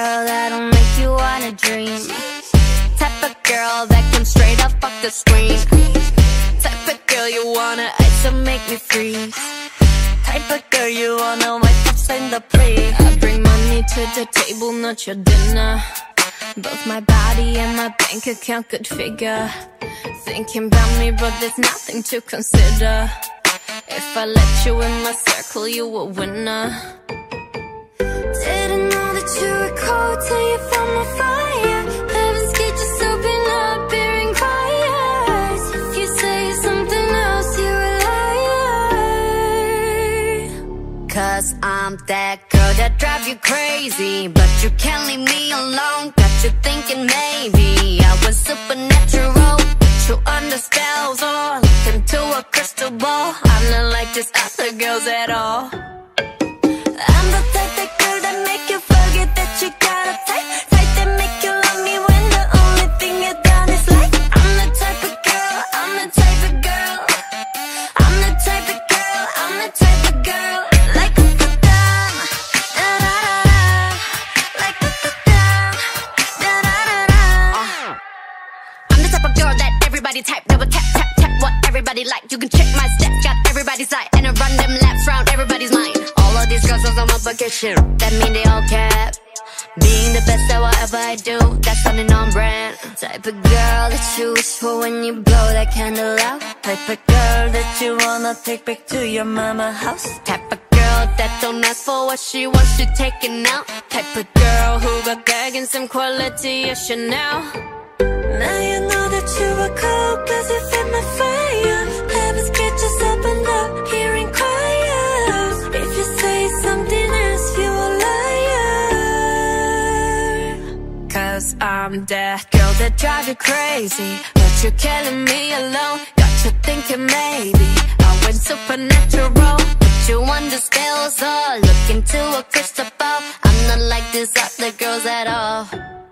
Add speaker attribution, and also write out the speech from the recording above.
Speaker 1: girl that'll make you wanna dream. Type of girl that can straight up fuck the screen. Type of girl you wanna ice and make me freeze. Type of girl you wanna wipe up in the plate. I bring money to the table, not your dinner. Both my body and my bank account could figure. Thinking about me, but there's nothing to consider. If I let you in my circle, you a winner. Didn't know that you were cold till you found my fire. Heaven's gate just open up, hearing choirs. If you say something else, you're a liar. Cause I'm that girl that drive you crazy, but you can't leave me alone. Got you thinking maybe I was supernatural. Put you under spells or look into a crystal ball. I'm not like just other girls at all. I'm the type of girl that make you forget that you got a type. Type that make you love me when the only thing you done is like. I'm the type of girl, I'm the type of girl. I'm the type of girl, I'm the type of girl. Like da da da, da da da. Like da da da, da da da. I'm the type of girl that everybody type. Double tap tap tap what everybody like. You can check my steps, got everybody's eye, and I run them laps round everybody's mind. All of these girls on my bucket shit, that mean they all cap. Being the best at whatever I do, that's something on brand. Type of girl that you wish for when you blow that candle out. Type of girl that you wanna take back to your mama house. Type of girl that don't ask for what she wants, she taking out. Type of girl who got bag and some quality of Chanel. Now you know that you were cold cause you fed my fire. Heaven's gate just opened up, hearing choirs. If you say something else, you a liar. Cause I'm that girl that drive you crazy, but you're killing me alone. Got you thinking maybe I went supernatural. Put you under spells or look into a crystal ball. I'm not like these other girls at all.